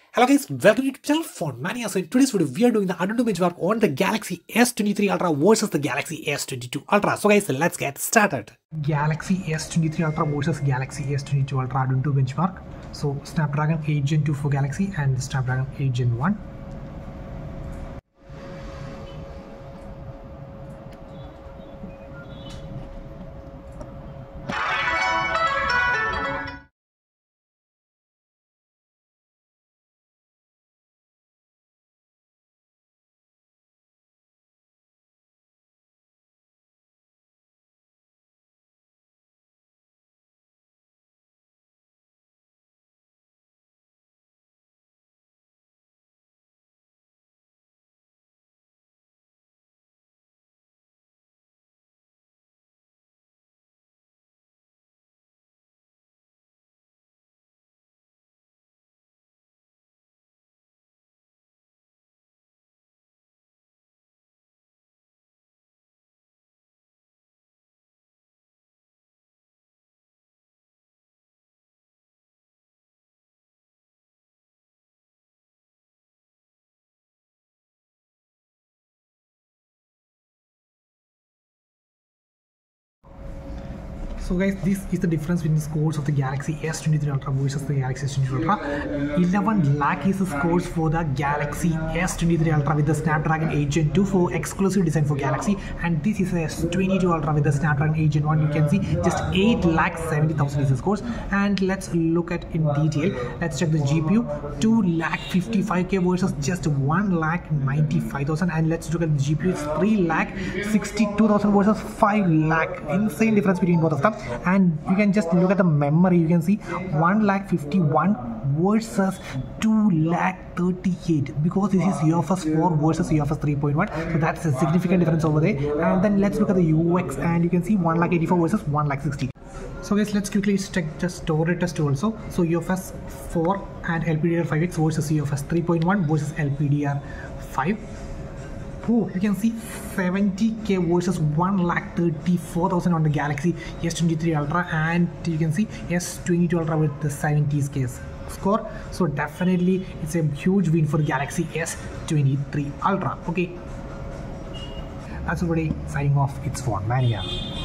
Hello guys, welcome to the channel Phone Mania. So in today's video, we are doing the Antutu benchmark on the Galaxy S23 Ultra versus the Galaxy S22 Ultra. So guys, let's get started. Galaxy S23 Ultra versus Galaxy S22 Ultra Antutu benchmark. So Snapdragon 8 Gen 2 for Galaxy and the Snapdragon 8 Gen 1. So guys, this is the difference between the scores of the Galaxy S23 Ultra versus the Galaxy S22 Ultra. 11 lakh is the scores for the Galaxy S23 Ultra with the Snapdragon 8 Gen 2 for exclusive design for Galaxy, and this is the S22 Ultra with the Snapdragon 8 Gen 1. You can see just 8,70,000 is the scores. And let's look at in detail. Let's check the GPU. 2,55,000 versus just 1,95,000, and let's look at the GPU. It's 3,62,000 versus 5 lakh. Insane difference between both of them. And you can just look at the memory. You can see 1,51,000 versus 2,38,000 because this is UFS 4 versus UFS 3.1. So that's a significant difference over there. And then let's look at the UX, and you can see 1,84,000 versus 1,60,000. So guys, let's quickly check the storage test also. So UFS 4 and LPDDR5X versus UFS 3.1 versus LPDDR5. Oh, you can see 70k versus 1,34,000 on the Galaxy S23 Ultra, and you can see S22 Ultra with the 70k score. So definitely it's a huge win for the Galaxy S23 Ultra. Okay, that's already signing off. It's Phone Mania.